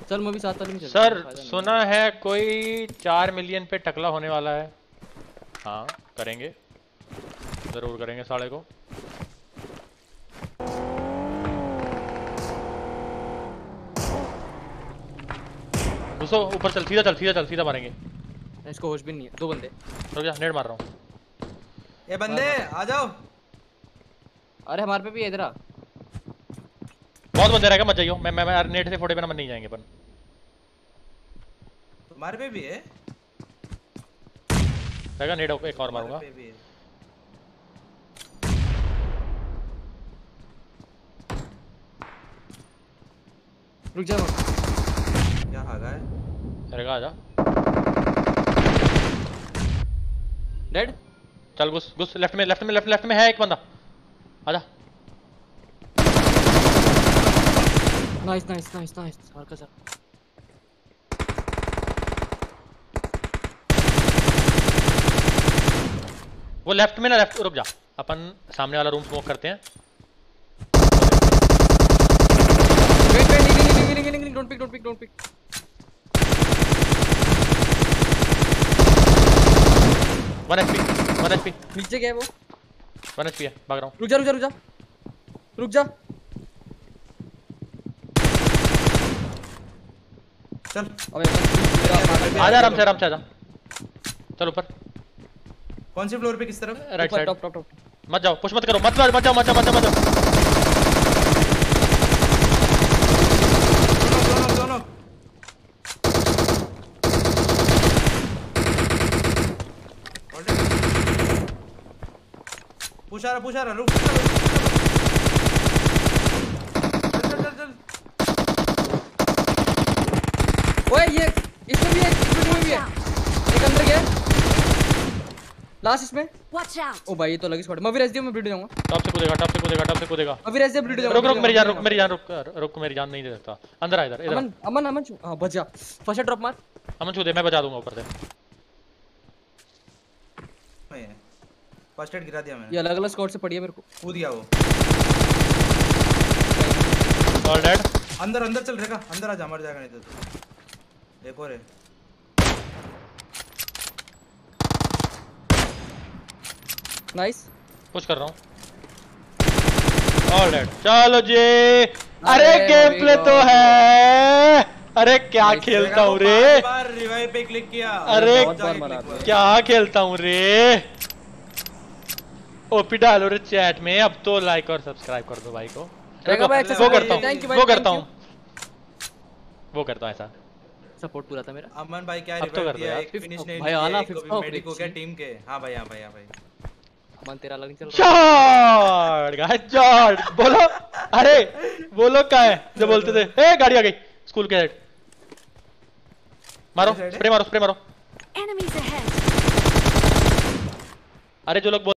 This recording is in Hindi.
चल मूवी साथ वाले में चल। सर सुना है कोई 4 मिलियन पे टकला होने वाला है। हाँ करेंगे, जरूर करेंगे साले को। घुसो ऊपर, चल सीधा चल, सीधा चल, सीधा मारेंगे। इसको होश भी नहीं है। 2 बंदे। रुक जा, नेट मार रहा हूँ। ये बंदे आ जाओ। अरे हमारे पे भी है, इधर आ। बहुत बंदे रहेगा, मत जाइयो। मैं नेट से फोड़े बिना नहीं जाएंगे अपन। तुम्हारे पे भी है? रहेगा नेट, एक और मारूंगा। रुक जा। क्या भागा है? रहेगा, आजा। डेड। चल घुस घुस, लेफ्ट में लेफ्ट में लेफ्ट लेफ्ट में है एक बंदा, आजा। Nice nice nice nice. और का सर वो लेफ्ट में ना, लेफ्ट। रुक जा, अपन सामने वाला रूम स्मोक करते हैं। वेट वेट, नहीं don't pick don't pick don't pick. One HP. नीचे क्या है वो? 1 एचपी है, भाग रहा हूँ। रुक जा रुक जा रुक जा रुक जा। चल अबे आजा, आराम से आजा। चल ऊपर। कौन सी फ्लोर पे, किस तरफ? Right side. Top top top. मत जाओ, पुश मत करो, मत जाओ। दोनों पुश आ रहा, रुक। चल। ओए ये इसमें भी है, इसमें भी है। एक अंदर गया लास्ट इसमें। Watch out. ओ भाई ये तो लगी स्क्वाड। मैं भी रेस दियो, मैं ब्लूड जाऊंगा। टॉप से कूदेगा। मैं भी रेस दियो, ब्लूड जाऊंगा। रुक मेरी जान नहीं दे सकता। अंदर आ, इधर। अमन हां बच जा। फर्स्ट ड्रॉप मार। अमन छू दे, मैं बचा दूंगा ऊपर से। फर्स्ट एड गिरा दिया मैंने। ये अलग अलग स्क्वाड से पड़ी है मेरे को। कूद गया वो। All dead. अंदर चल रहेगा, अंदर आ जा, मर जाएगा नहीं तो तू। एक और है। नाइस। पुश कर रहा हूँ। All dead. चलो जी। अरे गेम प्ले तो है। अरे क्या खेलता हूँ रे। बार रिवाइव पे क्लिक किया। अरे क्या खेलता हूँ रे। ओपी डालो रे चैट में। अब तो लाइक और सब्सक्राइब कर दो भाई को। वो करता हूँ ऐसा। सपोर्ट पूरा था मेरा। अमन भाई क्या अब तो रिवाइव कर दो दिया, यार। एक फिनिश नहीं भाई दिया, आला एक फिफ्थ मेडिको क्या टीम के। हां भाई अमन तेरा अलग नहीं चल रहा। जॉर्ड बोलो। अरे बोलो क्या है जो बोलते थे। ए गाड़ी आ गई स्कूल के साइड। मारो स्प्रे मारो। Enemies ahead. अरे जो लोग